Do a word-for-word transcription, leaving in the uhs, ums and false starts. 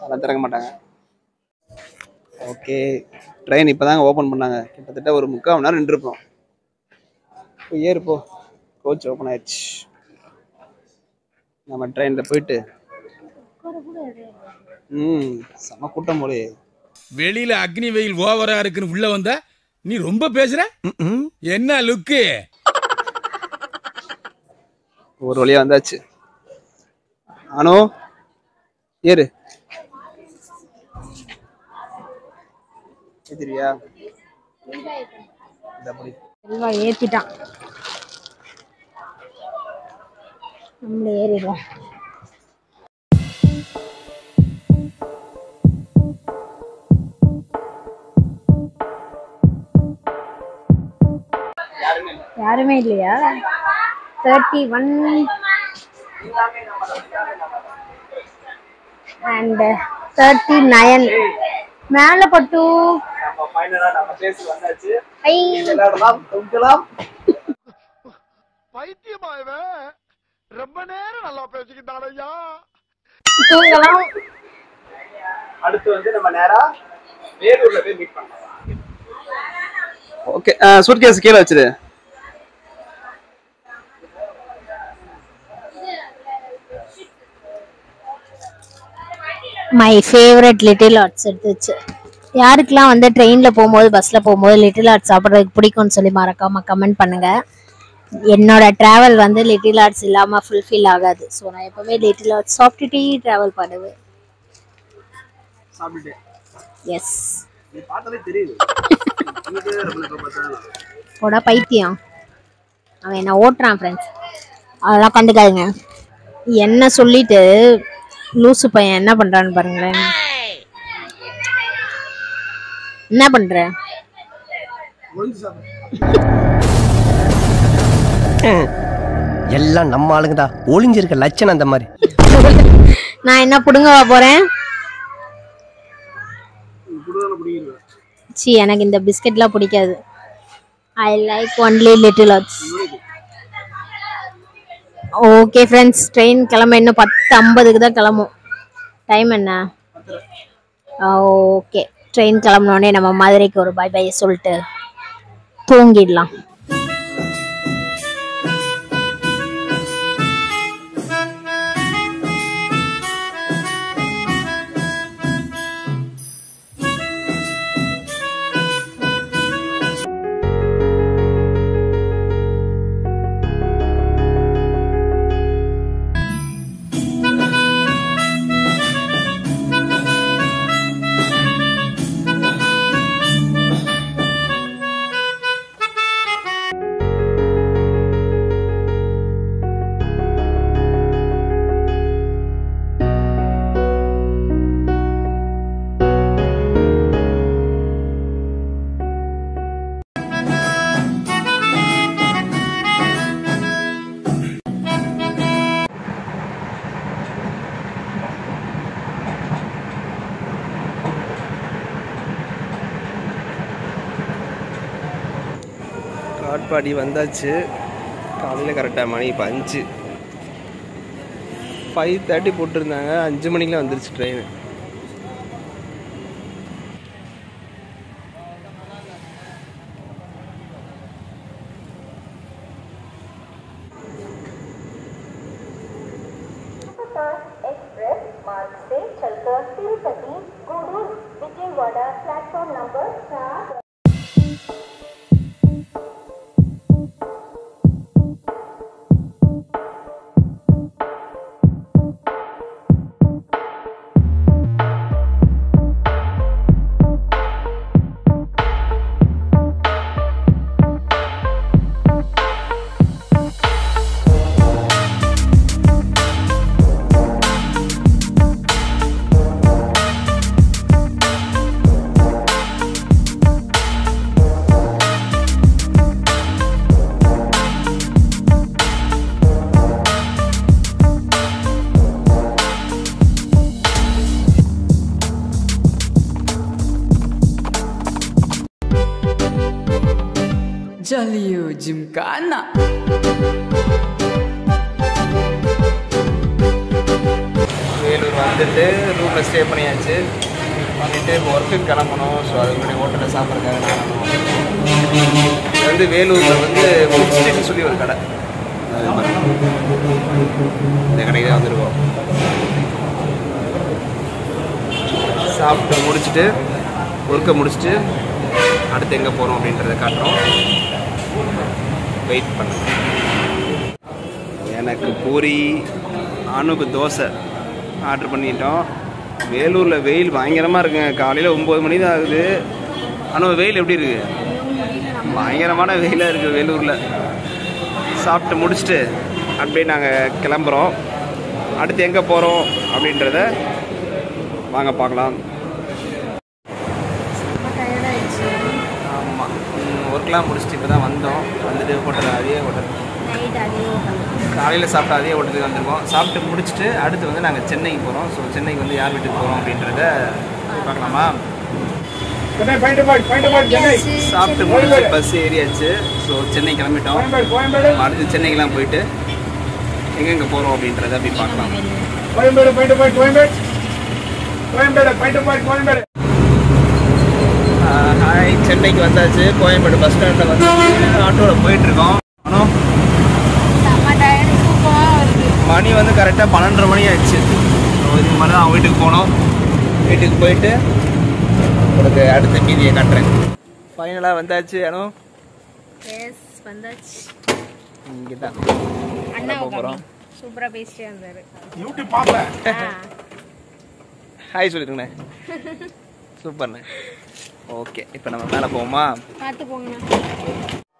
அதெல்லாம் திறக்க மாட்டாங்க. ஓகே, ட்ரெயின் இப்போ தாங்க ஓப்பன் பண்ணாங்க. கிட்டத்தட்ட ஒரு முக்கால் மணி நேரம் நின்றுருப்போம். இப்போ ஏறுப்போ, கோச் ஓப்பன் ஆயிடுச்சு. நம்ம ட்ரெயினில் போயிட்டு ம் செம்ம கூட்டம் போலே. வெளியில அக்னி வெயில் ஓவரா இருக்குன்னு உள்ள வந்தா நீ ரொம்ப பேசுற. என்ன லுக்கு? ஒரு வழியா வந்தாச்சு. அனு ஏறு. ஏத்திரியா? செல்வா ஏத்திட்டான். நம்மள ஏறிடுவோம். யாருமே இல்லையா? Thirty one and thirty nine மேல பட்டு. பைத்தியமா இவன் ரொம்ப நேரம் நல்லா பேசிக்கிட்டான் ஐயா. தூங்கலாம். அடுத்து வந்து நம்ம நேரா வேலூர்ல போய் மீட் பண்ணலாம். ஓகே, சூட்கேஸ் கீழே வச்சிரு. மை ஃபேவரட் லிட்டில் ஆர்ட்ஸ் எடுத்துச்சு. யாருக்கெல்லாம் வந்து ட்ரெயினில் போகும்போது பஸ்ஸில் போகும்போது லிட்டில் ஆர்ட்ஸ் சாப்பிட்றதுக்கு பிடிக்கும்னு சொல்லி மறக்காமல் கமெண்ட் பண்ணுங்கள். என்னோட ட்ராவல் வந்து லிட்டில் ஆர்ட்ஸ் இல்லாமல் ஃபுல்ஃபில் ஆகாது. ஸோ நான் எப்போவுமே லிட்டில் ஆர்ட்ஸ் சாப்பிட்டுட்டே ட்ராவல் பண்ணுவேன். எஸ், போடா பைத்தியம், அவன் என்ன ஓட்டுறான் ஃப்ரெண்ட்ஸ். அதெல்லாம் கண்டுக்காதுங்க. என்ன சொல்லிட்டு லூசு பையன் என்ன பண்றான்னு பாருங்களேன். என்ன பண்ற? எல்லாம் நம்ம ஆளுங்கடா. ஒளிஞ்சிருக்க லட்சணம் அந்த மாதிரி. நான் என்ன புடுங்கவா போறேன்? சி, எனக்கு இந்த பிஸ்கெட்லாம் பிடிக்காது. I like only little hearts. Okay friends, train கிளம்ப இன்னும் பத்து ஐம்பதுக்கு தான் கிளம்பும். டைம் என்ன? ஓகே, ட்ரெயின் கிளம்பினோடனே நம்ம மதுரைக்கு ஒரு பாய் பாய் சொல்லிட்டு தூங்கிடலாம். காட்பாடி வந்தாச்சு. காலையில் கரெக்டாக மணி இப்போ அஞ்சு ஃபைவ் தேர்ட்டி போட்டிருந்தாங்க. அஞ்சு மணிக்கெலாம் வந்துருச்சு ட்ரெயின். एक्सप्रेस मार्ग से चलकर तिरुपति गूडूर विजयवाड़ा प्लेटफॉर्म नंबर सात. Jalio Gymkhana. வேலூர் வந்துட்டு ரூமில் ஸ்டே பண்ணியாச்சு. பண்ணிட்டு இப்போ ஒர்க்குக்கு கிளம்பணும். ஸோ அதுக்கு முன்னாடி ஹோட்டலில் சாப்பிட்றதுக்காக நான் இது வந்து வேலூரில் வந்து ஃபுட் ஸ்ட்ரீட்னு சொல்லி ஒரு கடை, இந்த கடைக்கு தான் வந்துருக்கோம். சாப்பிட்டு முடிச்சுட்டு ஒர்க்கை முடிச்சுட்டு அடுத்து எங்கே போகிறோம் அப்படின்றத காட்டுறோம். வெயிட் பண்ணுங்க. எனக்கு பூரி, அணுக்கு தோசை ஆர்டர் பண்ணிட்டோம். வேலூரில் வெயில் பயங்கரமாக இருக்குங்க. காலையில் ஒம்பது மணி தான் ஆகுது. ஆனால் வெயில் எப்படி இருக்குது? பயங்கரமான வெயிலாக இருக்குது வேலூரில். சாப்பிட்டு முடிச்சுட்டு அப்படியே நாங்கள் கிளம்புறோம். அடுத்து எங்கே போகிறோம் அப்படின்றத வாங்க பார்க்கலாம். ஆமாம், ஒர்க்லாம் முடிச்சுட்டு இப்போ தான் வந்தோம். வந்துட்டு ஹோட்டல் அதே ஹோட்டல் காலையில் சாப்பிட்டா அதே ஹோட்டலுக்கு வந்திருக்கோம். சாப்பிட்டு முடிச்சுட்டு அடுத்து வந்து நாங்கள் சென்னைக்கு போகிறோம். ஸோ சென்னைக்கு வந்து யார் வீட்டுக்கு போகிறோம் அப்படின்றத பார்க்கலாமா? சாப்பிட்டு முடிச்சு பஸ் ஏறியாச்சு. ஸோ சென்னை கிளம்பிட்டோம். அடுத்து சென்னைக்கெலாம் போயிட்டு எங்கெங்கே போகிறோம் அப்படின்றத அப்படி பார்க்கலாம். ஹாய், சென்னைக்கு வந்தாச்சு. கோயம்பேடு பஸ் ஸ்டாண்டில் வந்து ஆட்டோவில் போயிட்டுருக்கோம். ஆனால் மணி வந்து கரெக்டாக பன்னெண்டரை மணி ஆயிடுச்சு. ஸோ இதுக்கு மேலே தான் வீட்டுக்கு போனோம். வீட்டுக்கு போயிட்டு உங்களுக்கு அடுத்த மீதியை காட்டுறேன். ஃபைனலாக வந்தாச்சு. அனு எஸ் வந்தாச்சு. இங்கே தான் அண்ணா போகிறோம். சூப்பராக பேசிட்டே வந்தார். யூடியூப் பார்ப்பேன். ஹாய் சொல்லிருங்கண்ணே. சூப்பர்ண்ணே. ஓகே, இப்போ நம்ம மேலே போவோமா? பார்த்து போங்கண்ணா.